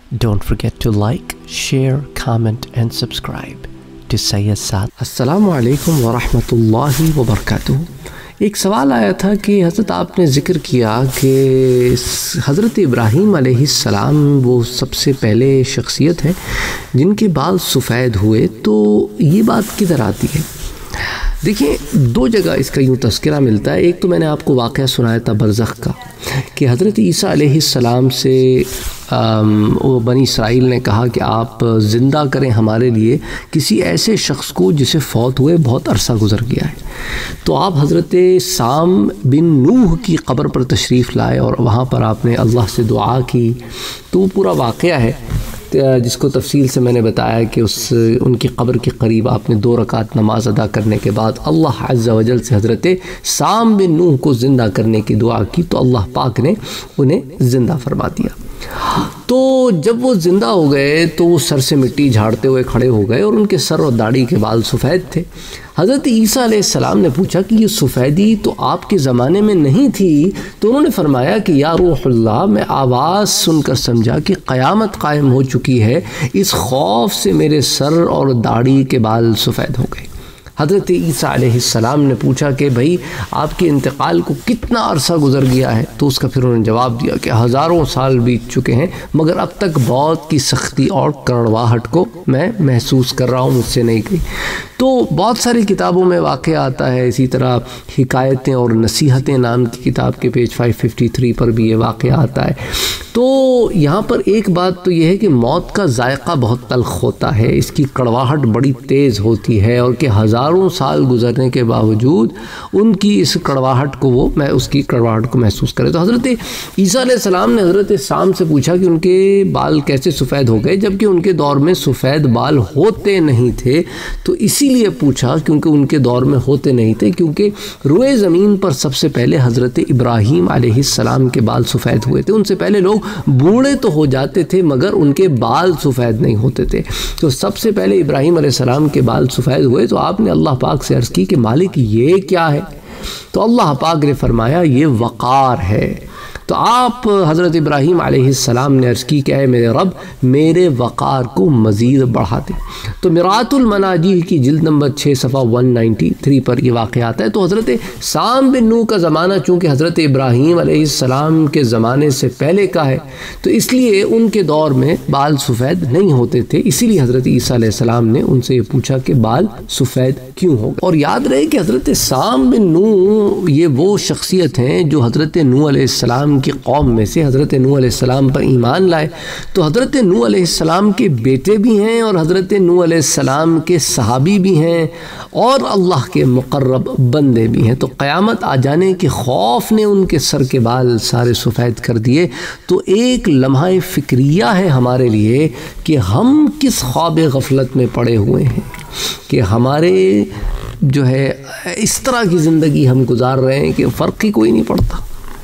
Don't forget to like, share, comment and subscribe to Sayyid Saad. السلام علیکم ورحمۃ اللہ وبرکاتہ۔ ایک سوال آیا تھا کہ حضرت آپ نے ذکر کیا کہ حضرت ابراہیم علیہ السلام وہ سب سے پہلے شخصیت ہے جن کے بال سفید ہوئے، تو یہ بات کدھر آتی ہے؟ دیکھیں، دو جگہ اس کا یوں تذکرہ ملتا ہے۔ ایک تو میں نے آپ کو واقعہ سنایا تھا برزخ کا کہ حضرت عیسیٰ علیہ السلام سے بنی اسرائیل نے کہا کہ آپ زندہ کریں ہمارے لیے کسی ایسے شخص کو جسے فوت ہوئے بہت عرصہ گزر گیا ہے۔ تو آپ حضرت سام بن نوح کی قبر پر تشریف لائے اور وہاں پر آپ نے اللہ سے دعا کی۔ تو وہ پورا واقعہ ہے جس کو تفصیل سے میں نے بتایا کہ ان کی قبر کے قریب آپ نے 2 رکعت نماز ادا کرنے کے بعد اللہ عز و جل سے حضرت سام بن نوح کو زندہ کرنے کی دعا کی، تو اللہ پاک نے انہیں زندہ فرما دیا۔ تو جب وہ زندہ ہو گئے تو وہ سر سے مٹی جھاڑتے ہوئے کھڑے ہو گئے اور ان کے سر اور داڑھی کے بال سفید تھے۔ حضرت عیسیٰ علیہ السلام نے پوچھا کہ یہ سفیدی تو آپ کے زمانے میں نہیں تھی؟ تو انہوں نے فرمایا کہ یا روح اللہ، میں آواز سن کر سمجھا کہ قیامت قائم ہو چکی ہے، اس خوف سے میرے سر اور داڑھی کے بال سفید ہو گئے۔ حضرت عیسیٰ علیہ السلام نے پوچھا کہ بھائی آپ کے انتقال کو کتنا عرصہ گزر گیا ہے؟ تو اس کا پھر انہوں نے جواب دیا کہ ہزاروں سال بیت چکے ہیں، مگر اب تک موت کی سختی اور کڑواہٹ کو میں محسوس کر رہا ہوں، مجھ سے نہیں گئی۔ تو بہت ساری کتابوں میں واقعہ آتا ہے، اسی طرح حکایتیں اور نصیحتیں نام کی کتاب کے پیج 553 پر بھی یہ واقعہ آتا ہے۔ تو یہاں پر ایک بات تو یہ ہے کہ موت کا ذائقہ بہت تلخ ہوتا ہے، اس کی کڑواہٹ بڑی تیز ہوتی ہے، اور کہ ہزاروں سال گزرنے کے باوجود ان کی اس کڑواہٹ کو اس کی کڑواہٹ کو محسوس کرے۔ تو حضرت عیسیٰ علیہ السلام نے حضرت سام سے پوچھا کہ ان کے بال کیسے سفید ہو گئے، جبکہ ان کے دور میں سفید بال ہوتے نہیں تھے۔ تو اسی لیے پوچھا کیونکہ ان کے دور میں ہوتے نہیں تھے، کیونکہ روئے زمین پر سب سے پہلے حضرت ابراہیم علیہ السلام کے بال سفید ہوئے تھے۔ ان سے پہلے لوگ بوڑھے تو ہو جاتے تھے مگر ان کے بال سفید نہیں ہوتے تھے۔ تو سب سے پہلے ابراہیم علیہ السلام کے بال سفید ہوئے، تو آپ نے اللہ پاک سے عرض کی کہ مالک یہ کیا ہے؟ تو اللہ پاک نے فرمایا یہ وقار ہے۔ تو آپ حضرت ابراہیم علیہ السلام نے عرض کی کہ اے میرے رب، میرے وقار کو مزید بڑھا دے۔ تو مرآت المناجیح کی جلد نمبر 6 صفحہ 193 پر یہ واقعہ آتا ہے۔ تو حضرت سام بن نوح کا زمانہ چونکہ حضرت ابراہیم علیہ السلام کے زمانے سے پہلے کا ہے، تو اس لیے ان کے دور میں بال سفید نہیں ہوتے تھے۔ اسی لیے حضرت عیسیٰ علیہ السلام نے ان سے یہ پوچھا کہ بال سفید کیوں ہو گئے۔ اور یاد رہے کہ حضرت سام بن نوح یہ وہ شخصیت ہیں جو حضرت نوح علیہ السلام کی قوم میں سے حضرت نوح علیہ السلام پر ایمان لائے۔ تو حضرت نوح علیہ السلام کے بیٹے بھی ہیں اور حضرت نوح علیہ السلام کے صحابی بھی ہیں اور اللہ کے مقرب بندے بھی ہیں۔ تو قیامت آ جانے کے خوف نے ان کے سر کے بال سارے سفید کر دیے۔ تو ایک لمحہ فکریہ ہے ہمارے لیے کہ ہم کس خواب غفلت میں پڑے ہوئے ہیں کہ ہمارے جو ہے اس طرح کی زندگی ہم گزار رہے ہیں کہ فرق ہی کوئی نہیں پڑتا۔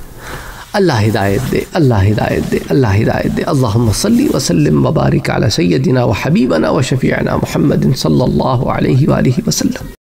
اللہ ہدایت دے، اللہ ہدایت دے، اللہ ہدایت دے۔ اللہم صلی وسلم وبارک علی سیدنا و حبیبنا و شفیعنا محمد صلی اللہ علیہ وآلہ وسلم۔